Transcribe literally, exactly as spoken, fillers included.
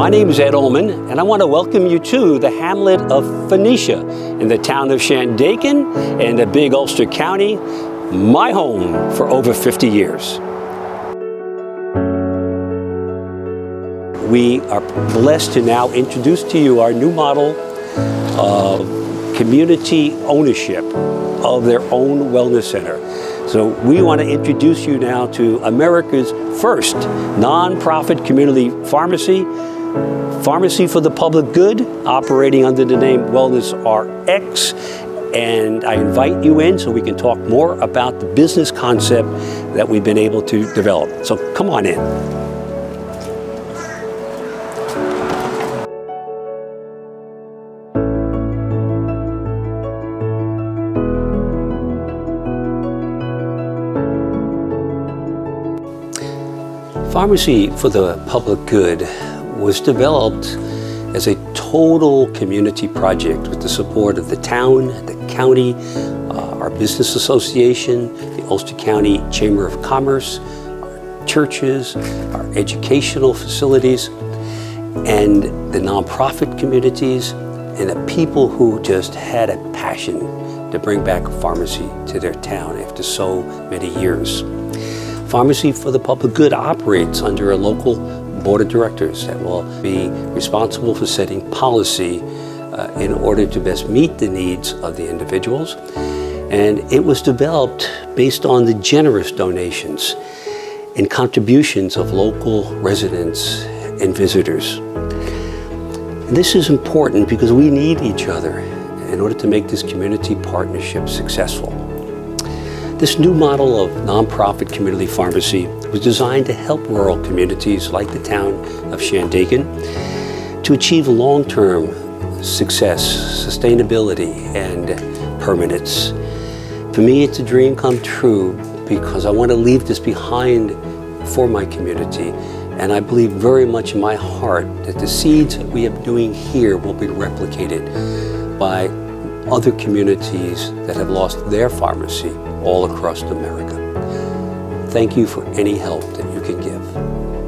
My name is Ed Ullman, and I want to welcome you to the hamlet of Phoenicia in the town of Shandaken in the big Ulster County, my home for over fifty years. We are blessed to now introduce to you our new model of community ownership of their own wellness center. So we want to introduce you now to America's first nonprofit community pharmacy, Pharmacy for the Public Good, operating under the name Wellness R X. And I invite you in so we can talk more about the business concept that we've been able to develop. So come on in. Pharmacy for the Public Good was developed as a total community project with the support of the town, the county, uh, our business association, the Ulster County Chamber of Commerce, our churches, our educational facilities, and the nonprofit communities, and the people who just had a passion to bring back a pharmacy to their town after so many years. Pharmacy for the Public Good operates under a local board of directors that will be responsible for setting policy uh, in order to best meet the needs of the individuals. And it was developed based on the generous donations and contributions of local residents and visitors. And this is important because we need each other in order to make this community partnership successful. This new model of nonprofit community pharmacy was designed to help rural communities like the town of Shandaken to achieve long-term success, sustainability, and permanence. For me, it's a dream come true because I want to leave this behind for my community, and I believe very much in my heart that the seeds that we are doing here will be replicated by other communities that have lost their pharmacy all across America. Thank you for any help that you can give.